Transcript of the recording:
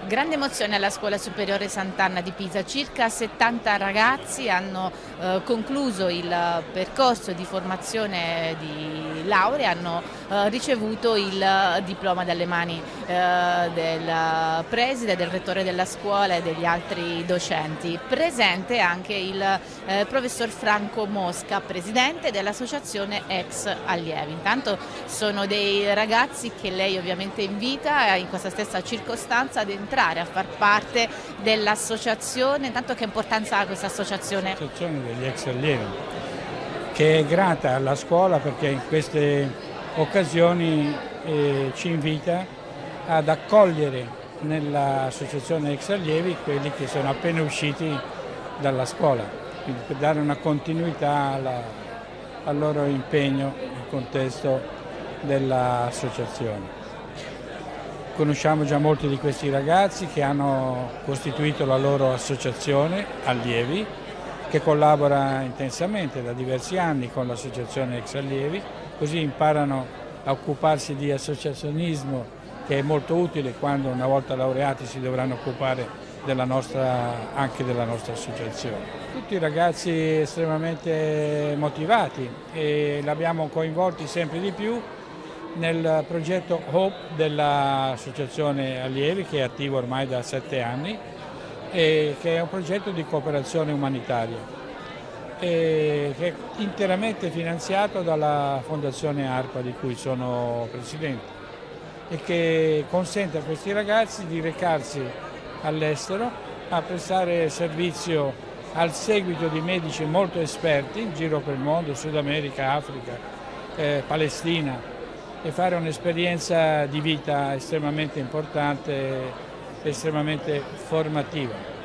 Grande emozione alla Scuola Superiore Sant'Anna di Pisa, circa 70 ragazzi hanno concluso il percorso di formazione di laurea, hanno ricevuto il diploma dalle mani del preside, del rettore della scuola e degli altri docenti. Presente anche il professor Franco Mosca, presidente dell'associazione Ex Allievi. Intanto sono dei ragazzi che lei ovviamente invita in questa stessa circostanza ad entrare a far parte dell'associazione. Intanto che importanza ha questa associazione? L'associazione degli ex allievi, che è grata alla scuola perché in queste occasioni ci invita ad accogliere nell'associazione ex allievi quelli che sono appena usciti dalla scuola, quindi per dare una continuità al loro impegno nel contesto dell'associazione. Conosciamo già molti di questi ragazzi che hanno costituito la loro associazione allievi, che collabora intensamente da diversi anni con l'associazione Ex Allievi, così imparano a occuparsi di associazionismo, che è molto utile quando una volta laureati si dovranno occupare anche della nostra associazione. Tutti ragazzi estremamente motivati e li abbiamo coinvolti sempre di più nel progetto Hope dell'Associazione Allievi, che è attivo ormai da 7 anni e che è un progetto di cooperazione umanitaria che è interamente finanziato dalla Fondazione ARPA, di cui sono presidente, e che consente a questi ragazzi di recarsi all'estero a prestare servizio al seguito di medici molto esperti in giro per il mondo, Sud America, Africa, Palestina, e fare un'esperienza di vita estremamente importante, estremamente formativa.